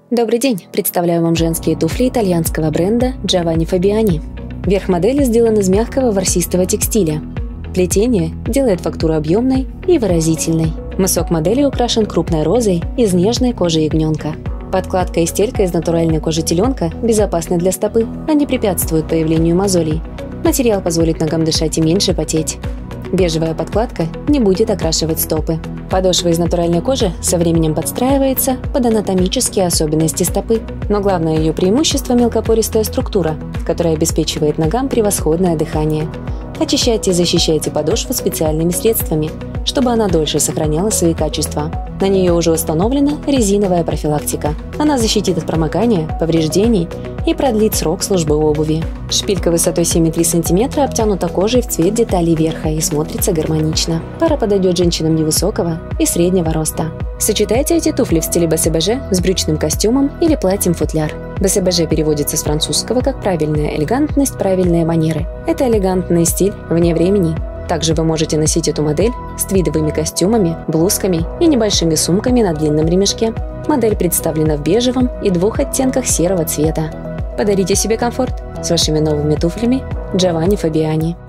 Добрый день! Представляю вам женские туфли итальянского бренда Giovanni Fabiani. Верх модели сделан из мягкого ворсистого текстиля. Плетение делает фактуру объемной и выразительной. Мысок модели украшен крупной розой из нежной кожи ягненка. Подкладка и стелька из натуральной кожи теленка безопасны для стопы, они препятствуют появлению мозолей. Материал позволит ногам дышать и меньше потеть. Бежевая подкладка не будет окрашивать стопы. Подошва из натуральной кожи со временем подстраивается под анатомические особенности стопы. Но главное ее преимущество – мелкопористая структура, которая обеспечивает ногам превосходное дыхание. Очищайте и защищайте подошву специальными средствами, чтобы она дольше сохраняла свои качества. На нее уже установлена резиновая профилактика. Она защитит от промокания, повреждений и продлит срок службы обуви. Шпилька высотой 7,3 см обтянута кожей в цвет деталей верха и смотрится гармонично. Пара подойдет женщинам невысокого и среднего роста. Сочетайте эти туфли в стиле БСБЖ с брючным костюмом или платьем-футляр. БСБЖ переводится с французского как «правильная элегантность, правильные манеры». Это элегантный стиль вне времени. Также вы можете носить эту модель с твидовыми костюмами, блузками и небольшими сумками на длинном ремешке. Модель представлена в бежевом и 2 оттенках серого цвета. Подарите себе комфорт с вашими новыми туфлями Giovanni Fabiani.